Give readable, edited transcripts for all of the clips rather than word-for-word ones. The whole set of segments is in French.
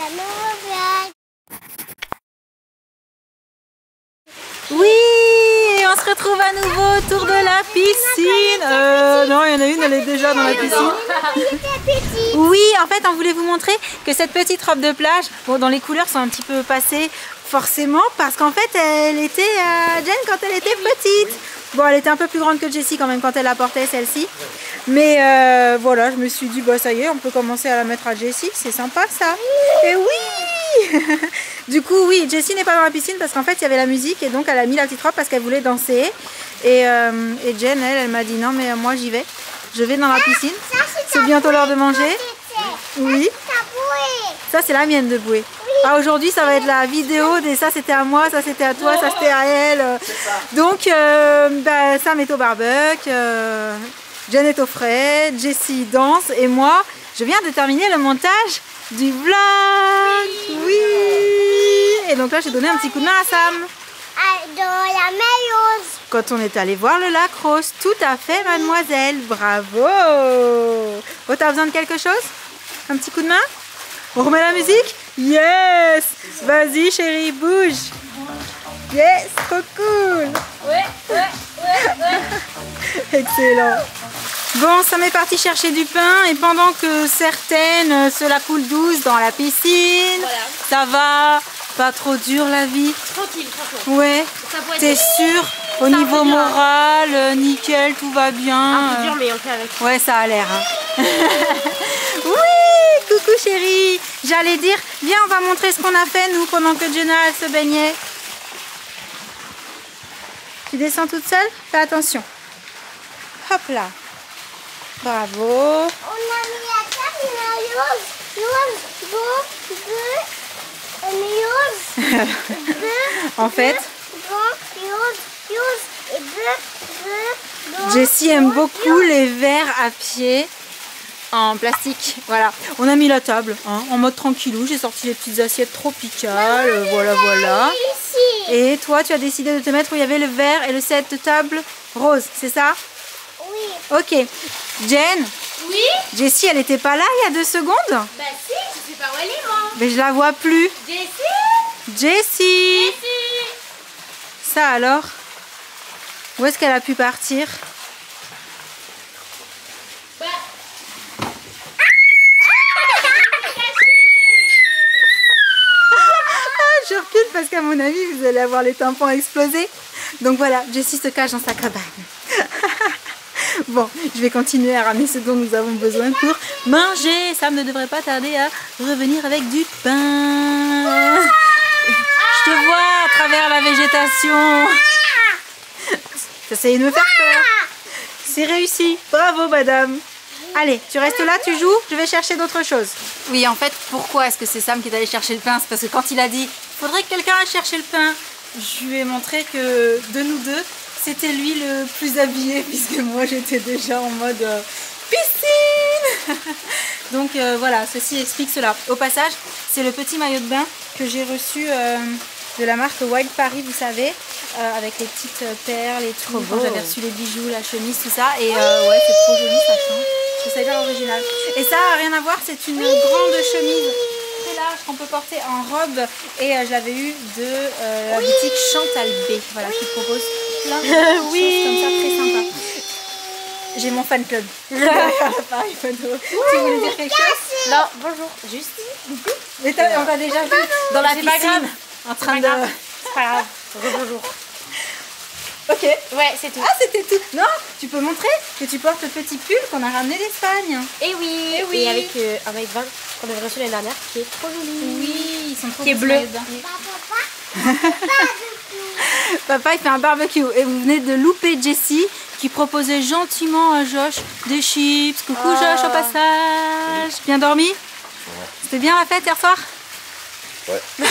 Oui, et on se retrouve à nouveau autour de la piscine. Non, il y en a une, elle est déjà dans la piscine. Oui, en fait, on voulait vous montrer que cette petite robe de plage, bon, dont les couleurs sont un petit peu passées, forcément, parce qu'en fait, elle était à Jen quand elle était petite. Bon, elle était un peu plus grande que Jessie quand même quand elle la portait, celle-ci. Mais voilà, je me suis dit, bah ça y est, on peut commencer à la mettre à Jessie. C'est sympa, ça. Et oui. Du coup, oui, Jessie n'est pas dans la piscine parce qu'en fait, il y avait la musique et donc elle a mis la petite robe parce qu'elle voulait danser. Et Jen, elle m'a dit, non, mais moi, j'y vais. Je vais dans la piscine. C'est bientôt l'heure de manger. Oui. Ça, c'est la mienne de bouée. Ah, aujourd'hui, ça va être la vidéo des ça c'était à moi, ça c'était à toi, ça c'était à elle. Donc, Sam est au barbecue, Jen est au frais, Jessie danse et moi, je viens de terminer le montage du vlog. Oui. Et donc là, j'ai donné un petit coup de main à Sam. Dans la meilleure. Quand on est allé voir le lac Rose. Tout à fait, mademoiselle. Bravo. Oh, t'as besoin de quelque chose? Un petit coup de main? On remet la musique? Yes! Vas-y chérie, bouge! Yes! Trop cool! Ouais. Excellent! Bon, ça m'est parti chercher du pain et pendant que certaines se la coulent douce dans la piscine, Voilà. Ça va? Pas trop dur la vie? Tranquille, franchement. Ouais. T'es sûre? Au niveau moral, nickel, tout va bien. Un peu dur, mais on fait avec. Ouais, ça a l'air. Hein. Oui, coucou chérie. J'allais dire, viens, on va montrer ce qu'on a fait, nous, pendant que Jenna, elle se baignait. Tu descends toute seule? Fais attention. Hop là. Bravo. On a mis la table, En fait, Jessie aime beaucoup les verres à pied en plastique. Voilà, on a mis la table hein, en mode tranquillou. J'ai sorti les petites assiettes tropicales. Voilà. Et toi, tu as décidé de te mettre où il y avait le verre et le set de table rose, c'est ça? Oui. Ok. Jen? Oui. Jessie, elle n'était pas là il y a 2 secondes? Bah si, je sais pas où elle est, moi. Mais je la vois plus. Jessie! Ça alors? Où est-ce qu'elle a pu partir? Bah. Je recule parce qu'à mon avis, vous allez avoir les tympans explosés. Donc voilà, Jessie se cache dans sa cabane. Bon, je vais continuer à ramener ce dont nous avons besoin pour manger. Sam ne devrait pas tarder à revenir avec du pain. Je te vois à travers la végétation. T'essayes de me faire peur. C'est réussi. Bravo, madame. Allez, tu restes là, tu joues. Je vais chercher d'autres choses. Oui, en fait, pourquoi est-ce que c'est Sam qui est allé chercher le pain? C'est parce que quand il a dit « faudrait que quelqu'un aille chercher le pain », je lui ai montré que de nous deux, c'était lui le plus habillé puisque moi j'étais déjà en mode piscine. Donc voilà, ceci explique cela. Au passage, c'est le petit maillot de bain que j'ai reçu de la marque Wild Paris, vous savez, avec les petites perles et tout. Quand j'avais reçu les bijoux, la chemise, tout ça. Et ouais, c'est trop joli, ça change. Je trouve ça hyper original. Et ça n'a rien à voir, c'est une grande chemise très large qu'on peut porter en robe. Et je l'avais eu de la boutique Chantal B, voilà, qui propose plein de choses comme ça, très sympa. J'ai mon fan club. Pareil, photo. Tu voulais dire quelque chose? Non, bonjour. Juste. Mais on t'a déjà vu dans la piscine en train de... C'est pas grave. Bonjour. Ok. Ouais, c'est tout. Ah, c'était tout. Non, tu peux montrer que tu portes le petit pull qu'on a ramené d'Espagne. Et oui. Et oui. Et avec un maillot de bain qu'on avait reçu l'année dernière, qui est trop joli. Oui, ils sont trop Qui est beaux, bleu. ce maillot de bain. Papa, il fait un barbecue. Et vous venez de louper Jessie qui proposait gentiment à Josh des chips. Coucou Josh au passage. Bien dormi? C'était bien la fête hier soir? Ouais.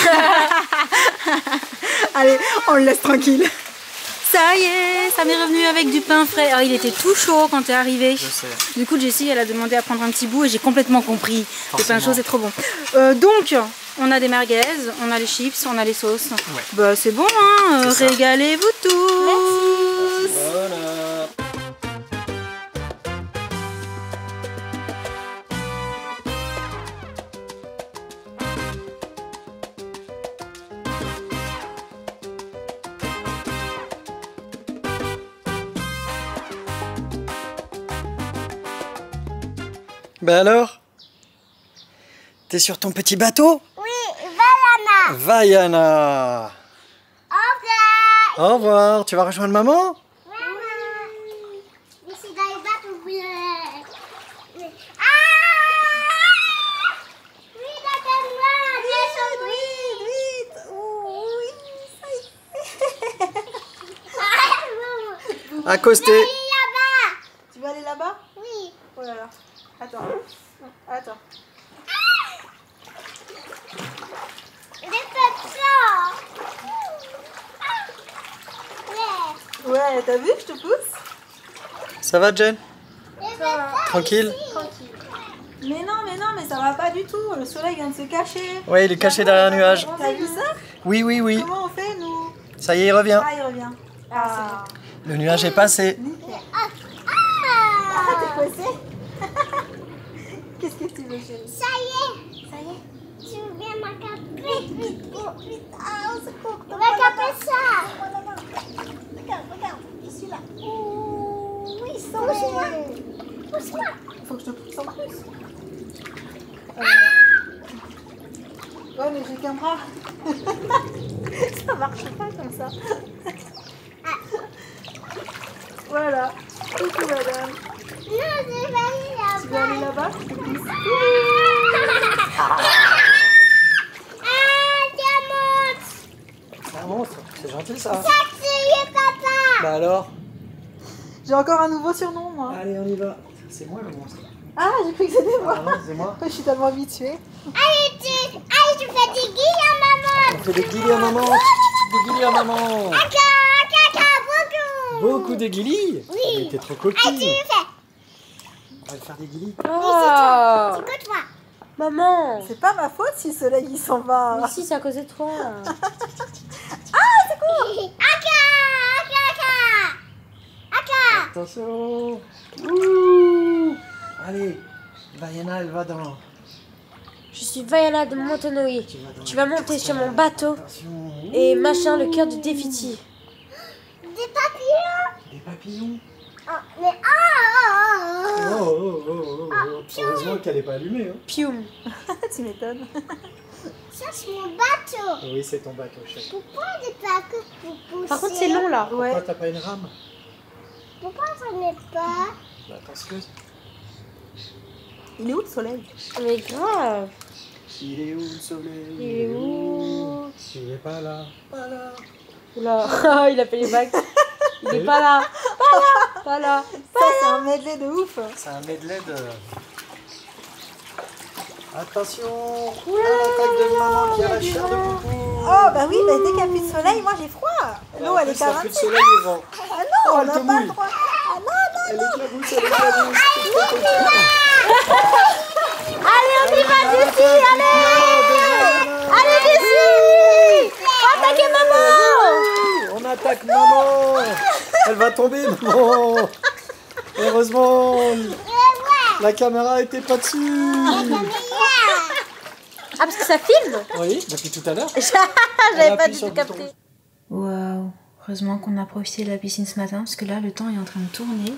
Allez, on le laisse tranquille. Ça y est, ça m'est revenu avec du pain frais. Alors, il était tout chaud quand t'es arrivé. Je sais. Du coup, Jessie, elle a demandé à prendre un petit bout et j'ai complètement compris. Le pain chaud, c'est trop bon. Donc, on a des merguez, on a les chips, on a les sauces. Ouais. Bah, c'est bon, hein. Régalez-vous tous. Voilà. Bah alors? T'es sur ton petit bateau? Oui, Vaiana. Vaiana. Au revoir. Au revoir. Tu vas rejoindre maman? Je suis dans les bateaux bleus. Ah! Oui, attends-moi. Accosté. Là-bas. Tu vas aller là-bas? Oui. Oh là là. Attends. Attends. J'ai fait peur. Ouais. Ouais, t'as vu, je te pousse? Ça va, Jen? J'ai fait peur. Tranquille? Mais non, ça va pas du tout. Le soleil vient de se cacher. Ouais, il est caché derrière un nuage. T'as vu ça? Oui, oui, oui. Comment on fait, nous? Ça y est, il revient. Ah, il revient. Ah, Le nuage est passé. nickel. Ah! T'es coincé? Qu'est-ce que tu veux, chérie? Ça y est. Tu viens m'accaper. Vite. Ah, au secours. On va caper ça. Regarde. Je suis là. Ouh, oui, pousse-moi. Faut que je te pousse en plus. Ouais, mais j'ai qu'un bras. Ça marche pas comme ça. Voilà. Coucou, madame. Non, je vais aller là-bas. Tu veux aller là-bas? Je te pousse. Diamant. C'est un monstre. C'est gentil, ça. Ça, c'est papa. Bah alors? J'ai encore un nouveau surnom, moi. Allez, on y va. C'est moi le monstre. Ah, j'ai cru que c'était moi. Ah non, c'est moi. Je suis tellement habituée. Allez, tu fais des guilles à maman. On fait des guilis à maman. Des guilis à maman. Caca, beaucoup. Beaucoup de guilis. Oui. Mais t'es trop Tu coquine. le fais. On va le faire des guilis. Oh, C'est quoi toi? maman. C'est pas ma faute si le soleil il s'en va. Mais si, c'est à cause de toi. Aka. Attention. Ouh. Allez. Vaiana, elle va dans... Je suis Vaiana de Montenoï. Tu vas monter sur mon bateau Attention. et machin le cœur du défiti. Des papillons. Des papillons. Oh, mais Oh. Heureusement qu'elle n'est pas allumée. Hein. Pioum. Tu m'étonnes. Ça c'est mon bateau. Oui, c'est ton bateau, chérie. Pourquoi des papillons pour pousser? Par contre, c'est long là. Ouais. Pourquoi t'as pas une rame? Pourquoi ça n'est pas? Bah, parce que... Il est où le soleil? Mais grave. Il est où le soleil? Il est où? Il est pas là. Pas là. Oula, il a fait les vagues. Il est pas là. Pas là. Ça, c'est un medley de ouf. C'est un medley de... Attention. L'attaque de maman qui a la chair de coucou. Oh, bah oui, bah, dès qu'il n'y a plus de soleil, moi j'ai froid. L'eau, elle est pas plus de 46. soleil au vent. Ah non, Oh, on elle n'a te pas mouille. le droit. Ah non. Elle éclabousse, elle éclabousse. Allez, on y va dessus, allez. Allez, dessus. Attaquez maman. On attaque maman. Elle va tomber, maman. Heureusement, la caméra était pas dessus. Ah, parce que ça filme. Oui, depuis tout à l'heure. J'avais pas du tout capté. Waouh, heureusement qu'on a profité de la piscine ce matin parce que là le temps est en train de tourner.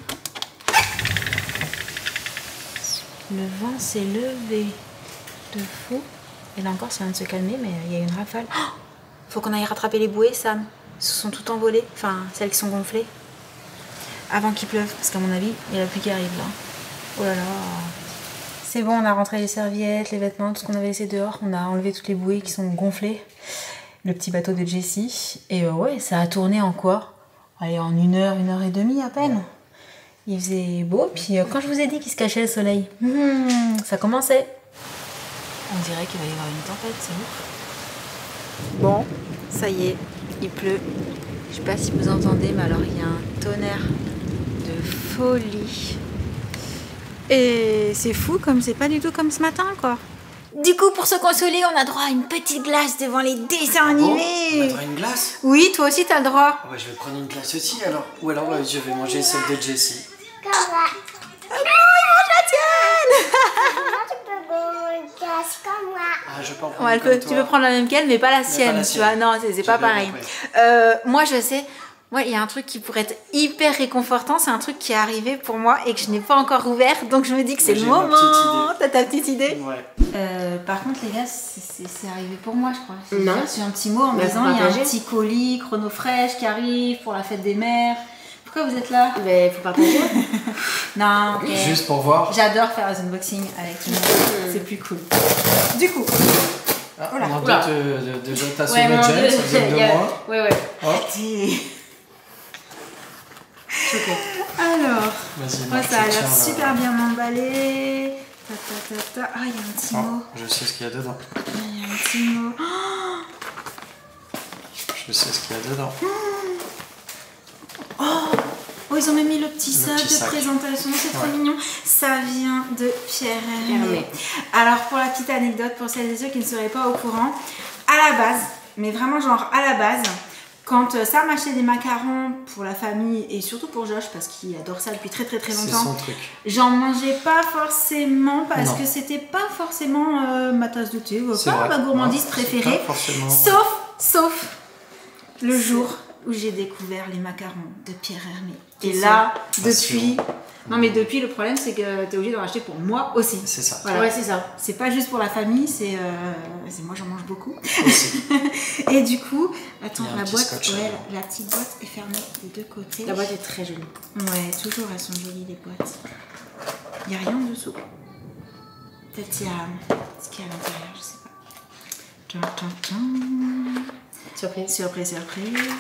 Le vent s'est levé de fou. Et là encore ça vient de se calmer mais il y a une rafale. Oh, faut qu'on aille rattraper les bouées, Sam. Elles se sont toutes envolées, enfin celles qui sont gonflées. Avant qu'il pleuve parce qu'à mon avis il y a la pluie qui arrive là. Oh là là. C'est bon, on a rentré les serviettes, les vêtements, tout ce qu'on avait laissé dehors. On a enlevé toutes les bouées qui sont gonflées. Le petit bateau de Jessie. Et ouais, ça a tourné en quoi? Allez, en 1 heure, 1 heure et demie à peine. Il faisait beau, puis quand je vous ai dit qu'il se cachait le soleil, ça commençait. On dirait qu'il va y avoir une tempête, c'est ouf. Bon, ça y est, il pleut. Je sais pas si vous entendez, mais alors il y a un tonnerre de folie. Et c'est fou comme c'est pas du tout comme ce matin, quoi. Du coup, pour se consoler, on a droit à une petite glace devant les dessins animés. On va une glace? Oui, toi aussi, t'as le droit. Ah ouais, je vais prendre une glace aussi alors. Ou alors je vais manger celle de Jessie. Comme ça. Oh, il mange la tienne. Comment tu peux boire une glace comme moi? Ah, je peux en prendre Ouais, une comme tu peux prendre la même qu'elle, mais pas la sienne, la tu sienne. vois. Non, c'est pas bien pareil. compris. Moi, je sais, Ouais, il y a un truc qui pourrait être hyper réconfortant, c'est un truc qui est arrivé pour moi et que je n'ai pas encore ouvert, donc je me dis que c'est le moment. T'as ta petite idée? Ouais. Par contre, les gars, c'est arrivé pour moi, je crois. J'ai Non. reçu un petit mot en me disant il y a un petit colis chronofresh qui arrive pour la fête des mères. Pourquoi vous êtes là? Mais faut partager. Non, ok. Juste pour voir. J'adore faire les unboxings avec tout le monde, c'est plus cool. Du coup, Ah, Oula. on Oula. déjà t'as Ouais, sauvé mon Jen, Dieu, ça vient il de y a- moi. Ouais. Hop, Choquée. alors, vas-y, moi Marc, ça a tu l'air tiens, là. super bien emballé. Ta, ta, ta, ta. Ah, il y a un petit Oh, mot. je sais ce qu'il y a dedans. Il y a un petit mot. Je sais ce qu'il y a dedans. Oh, ils ont même mis le petit Le sac petit de sac. présentation, c'est trop Ouais. mignon. Ça vient de Pierre Hermé. Hermé. Alors, pour la petite anecdote, pour celles et ceux qui ne seraient pas au courant, à la base, mais vraiment genre à la base, quand Sam achetait des macarons pour la famille et surtout pour Josh parce qu'il adore ça depuis très très très C'est longtemps, son truc. j'en mangeais pas forcément parce Non. que c'était pas forcément ma tasse de thé, C'est pas vrai. ma gourmandise Non, c'est préférée. pas forcément- Sauf le jour où j'ai découvert les macarons de Pierre Hermé. Et C'est là, ça. depuis... Non mais depuis, le problème c'est que t'es obligé d'en acheter pour moi aussi. C'est ça. Voilà. Ouais, c'est ça. C'est pas juste pour la famille, c'est moi j'en mange beaucoup. Aussi. Et du coup, attends, Il y a un la petit boîte, scotch, ouais, là. la petite boîte est fermée des deux côtés. La boîte est très jolie. Ouais, toujours elles sont jolies les boîtes. Il n'y a rien en dessous. Peut-être qu'il y a ce qu'il y a à l'intérieur, je sais pas. Tchan, tchan, tchan. Surprise. Surprise, surprise.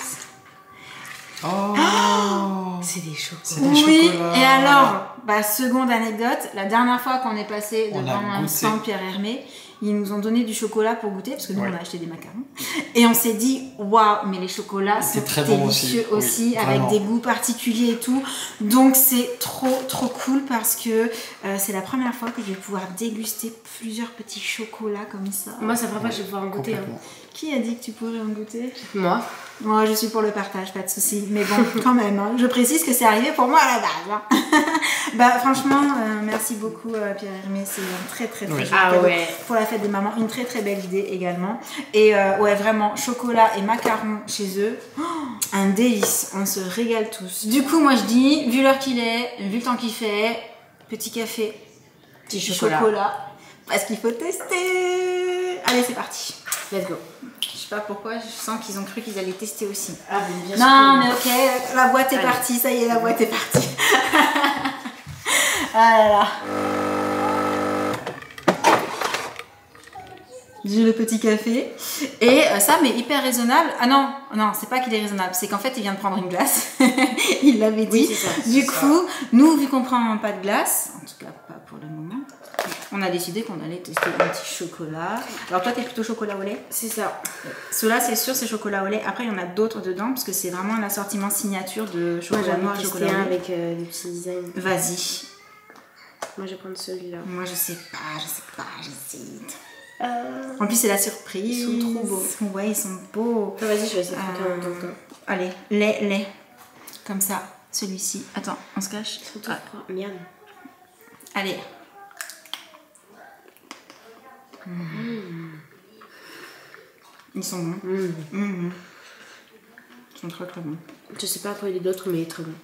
Oh, C'est des chocolats. C'est des Oui, chocolats. et alors, seconde anecdote, la dernière fois qu'on est passé On devant a un goûté. stand Pierre Hermé, ils nous ont donné du chocolat pour goûter, parce que nous Ouais. on a acheté des macarons. Et on s'est dit, waouh, mais les chocolats sont C'est très bon délicieux aussi. aussi, Oui, avec vraiment. des goûts particuliers et tout. Donc c'est trop cool parce que c'est la première fois que je vais pouvoir déguster plusieurs petits chocolats comme ça. Moi, ça fera pas, je vais pouvoir en goûter. Hein. Complètement. Qui a dit que tu pourrais en goûter? Moi. Moi, je suis pour le partage, pas de souci. Mais bon, quand même, hein, je précise que c'est arrivé pour moi à la base. Hein. Franchement, merci beaucoup Pierre Hermé. C'est un très Oui. joli Ah cadeau ouais. pour la fête des mamans. Une très belle idée également. Et ouais, vraiment, chocolat et macarons chez eux. Oh, un délice. On se régale tous. Du coup, moi je dis, vu l'heure qu'il est, vu le temps qu'il fait, petit café, Petit chocolat. Parce qu'il faut tester. Allez, c'est parti. Let's go. Je sais pas pourquoi, je sens qu'ils ont cru qu'ils allaient tester aussi. Ah, mais bien Non, sûr. mais ok, la boîte est Allez. partie, ça y est, la boîte est partie. Ah là là. J'ai le petit café. Et Sam est hyper raisonnable. Ah non, c'est pas qu'il est raisonnable, c'est qu'en fait, il vient de prendre une glace. Il l'avait dit. Oui, c'est ça. Du coup, nous, vu qu'on prend pas de glace, en tout cas pas pour le moment, on a décidé qu'on allait tester un petit chocolat. Alors toi, t'es plutôt chocolat au lait? C'est ça. Ceux-là, c'est sûr, c'est chocolat au lait. Après, il y en a d'autres dedans parce que c'est vraiment un assortiment signature de Moi, chocolat j'en noir ai et testé chocolat un au lait. avec des petits designs. Vas-y. Moi, je vais prendre celui-là. Moi, je sais pas, j'hésite. En plus, c'est la surprise. Ils sont trop beaux. Ouais, ils sont beaux. Ah, vas-y, je vais essayer de prendre en même temps. Allez, lait. Comme ça, celui-ci. Attends, on se cache. Ils sont tout froids. Miam. Allez. Ils sont bons. Ils sont très bons. Je sais pas quoi il y a d'autres, mais il est très bon.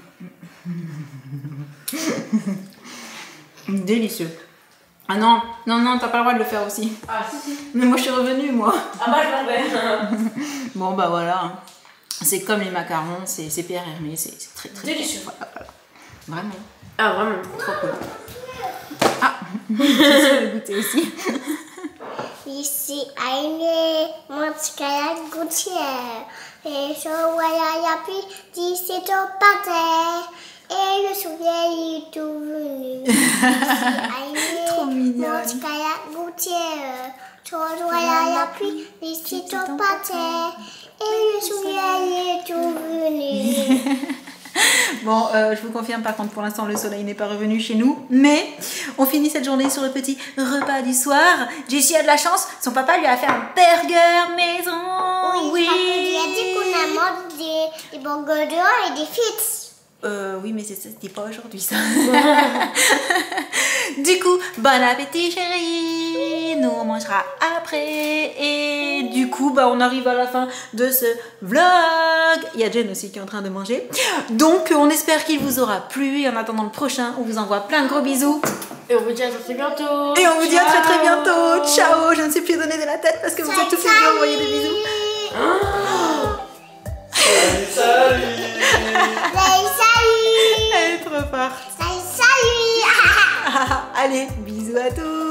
Délicieux. Ah non, t'as pas le droit de le faire aussi. Ah, si. Mais moi, je suis revenue, moi. Ah, moi, je m'en vais. Bon, bah voilà. C'est comme les macarons, c'est Pierre Hermé, c'est très Délicieux. Voilà. Vraiment, Ah, vraiment. trop cool. Ah, je vais goûter aussi. Ici, eine Motzkaya gouttière. Et je voyais la pluie d'ici au pâté. Et le soleil est tout venu. Ici, Trop eine mignonne. Motzkaya gouttière. Je voyais la pluie d'ici au pâté. Et le soleil est tout venu. Bon, je vous confirme par contre, pour l'instant, le soleil n'est pas revenu chez nous. Mais on finit cette journée sur le petit repas du soir. Jessie a de la chance, son papa lui a fait un burger maison. Oui, parce qu'il a dit qu'on a mangé des burgers dehors et des frites. Oui, mais c'était pas aujourd'hui ça. Du coup, bon appétit chérie. nous on mangera après. Et du coup, bah, on arrive à la fin de ce vlog. Il y a Jen aussi qui est en train de manger. Donc, on espère qu'il vous aura plu. Et en attendant le prochain, on vous envoie plein de gros bisous. Et on vous dit à très bientôt. Et on vous dit à très très bientôt. Ciao. Je ne sais plus donner de la tête parce que vous êtes tous les deux envoyés des bisous. Salut, salut. Salut. Elle est trop forte. Salut. Allez, bisous à tous.